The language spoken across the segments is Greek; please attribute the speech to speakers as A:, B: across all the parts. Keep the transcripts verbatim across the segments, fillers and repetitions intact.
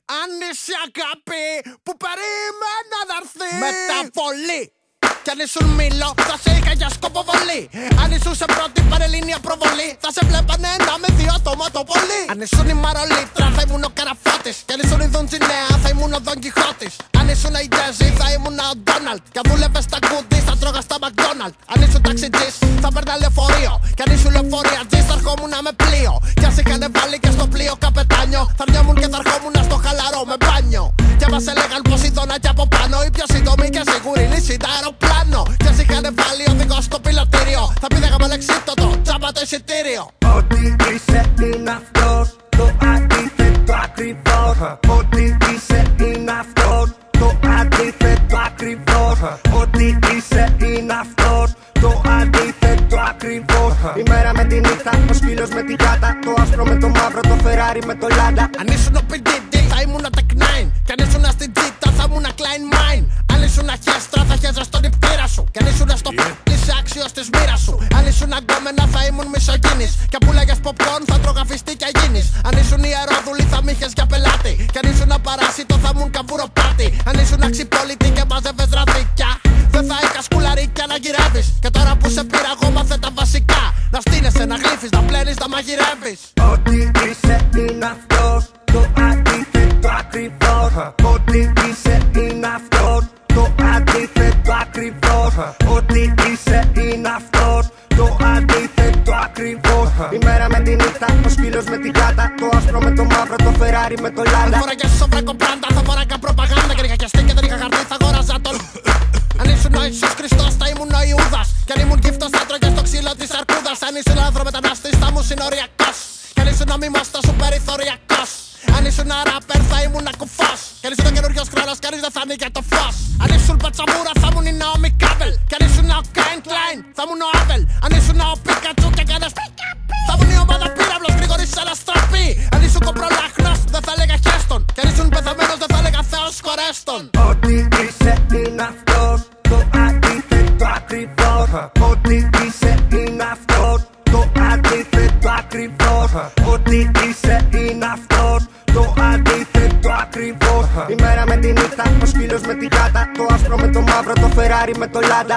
A: Αν είσαι αγάπη που περίμενα να έρθει μεταβολή. Κι αν ήσουν μήλο θα σε είχα για σκοποβολή. Αν ήσουν σε πρώτη πανελλήνια προβολή θα σε βλέπανε ένα με δύο άτομα το πολύ. Αν ήσουν η Μαρολίτρα θα ήμουν ο Καραφώτης. Κι αν ήσουν η Δοντζινέα θα ήμουν ο Δον Κιχώτης. Αν ήσουν η Γκέζη θα ήμουν ο Ντόναλτ. Κι αν δούλευες στα Goodies θα τρώγα στα McDonald's. Αν ήσουν ταξιτζής θα παίρνα λεωφορείο. Κι αν ήσουν λεωφοριατζής θα ερχόμουν με πλοίο. Κι αν σε είχανε βάλει και στο πλοίο καπετάνιο θα ρνιόμουν και θα ερχόμουν στο χαλαρό με μπάνιο. Κι αν μας έλεγαν πως ειδώνα κι από πάνω η πιο σύντομη και σίγουρη λύση τα αεροπλάνο. Κι αν σε είχανε βάλει οδηγό στο πιλωτήριο θα πήδαγαμε λεξίτωτο, τσάμπα το εισιτήριο.
B: Ό,τι είσαι είναι αυτός, το αντίθετο ακριβώς. Ό,τι είσαι είναι αυτός, το αντίθετο ακριβώς. Ό,τι είσαι είναι αυτός, το αντίθετο ακριβώς. Η μέρα με τη νύχτα, ο σκύλος με τη γάτα, το άσπρο με το μαύρο, το Ferrari με το Lada.
A: Αν ήσουν ο πι ντι ντι θα ήμουν ο Tech Nine. Κι αν ήσουν στην Τζίτα θα ήμουν Klein Mine. Αν ήσουν χέστρα θα χέζα στον υπτήρα σου. Κι αν ήσουν στο yeah. π***, είσαι άξιος της μοίρας σου. Αν ήσουν αγκόμενα θα ήμουν μισογίνης. Κι αν πουλάγες popcorn θα τρώγα φιστίκια γίνης. Αν ήσουν ιερόδουλη θα μ' είχες για πελάτη. Κι αν ήσουν παράσιτο θα ήμουν καμπουροπάτη. Αν ήσουν αξιπόλητη και μάζευες ραδίκια δεν θα είχα σκουλαρίκια να γυρεύεις. Και τώρα που σε πήρα εγώ μάθε τα βασικά. Να στείνεσαι, να γλύφεις, να πλένεις, να μαγειρεύεις.
B: Ό,τι είσαι είναι αυτός, το αντίθετο ακριβώς. Ό,τι είσαι είναι αυτός, το αντίθετο ακριβώς. Ό,τι είσαι είναι αυτός, το αντίθετο ακριβώς. Η μέρα με τη νύχτα, ο σκύλος με τη γάτα, το άσπρο με το μαύρο, το Ferrari με το Lada.
A: Αν φοράγες σοφράκο πράντα θα φοράγα προπαγάνδα. Και είχα και αστή και δεν είχα χαρτί θα αγόραζα τον. Αν ήσουν ο Ιησούς Χριστός θα ήμουν ο Ιούδας. Κι αν ήμουν γύφτος θα τρώγες το ξύλο της αρκούδας. Αν ήσουν ανθρωπεταναστής θα ήμουν συνοριακός. Κι αν ήσουν μήμος θα σου περιθωριακός. Αν ήσουν ράπερ θα ήμουν κουφός. Κι αν ήσουν ο καινούριος χρόνος κανείς δεν θα ανοίγε το φως. Αν ήσουν πατσαμούρα θα ήμουν η Naomi Campbell. Κι αν ήσουν ο Cain Klein θα ήμουν ο Abel. Αν ήσουν ο Πίκατσου και κάνες θα ήμουν η ομάδα πύραυλος γρήγορης σαν αστραπή. Αν ήσουν κοπρολάχνος δεν θα έλεγα χέστον. Κι αν ήσουν πεθαμένος δεν θα έλεγα Θεός χωρέστον.
B: Ό,τι είσαι είναι αυτός, το αντίθετο ακριβώς. Ό,τι είσαι είναι αυτός, το αντίθετο ακριβώς. Ό,τι είσαι είναι αυτός, το αντίθετο ακριβώς. Η μέρα με τη νύχτα, ο σκύλος με τη γάτα, το άσπρο με το μαύρο, το Ferrari με το Lada.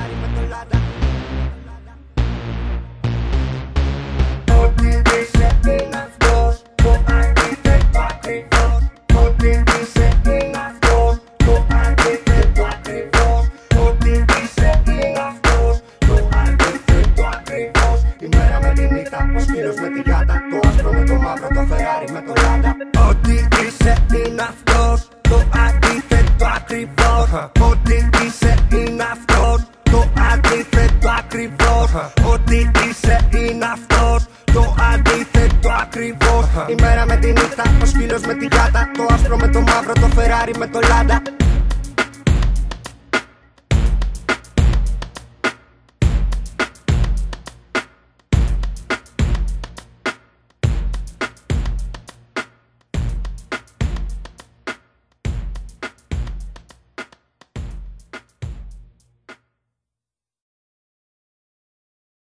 B: Ό,τι είσαι είναι αυτός, το αντίθετο ακριβώς. Ό,τι είσαι είναι αυτός, το αντίθετο ακριβώς. Ό,τι είσαι είναι αυτός, το αντίθετο ακριβώς. Η μέρα με τη νύχτα, ο σκύλος με τη γάτα, το άσπρο με το μαύρο, το Ferrari με το Lada. Ό,τι είσαι είναι αυτός, το αντίθετο ακριβώς. Ό,τι είσαι είναι αυτός, το αντίθετο ακριβώς. Ό,τι είσαι είναι αυτός, το αντίθετο ακριβώς. Η μέρα με τη νύχτα, ο σκύλος με τη γάτα, το άσπρο με το μαύρο, το Ferrari με το Lada.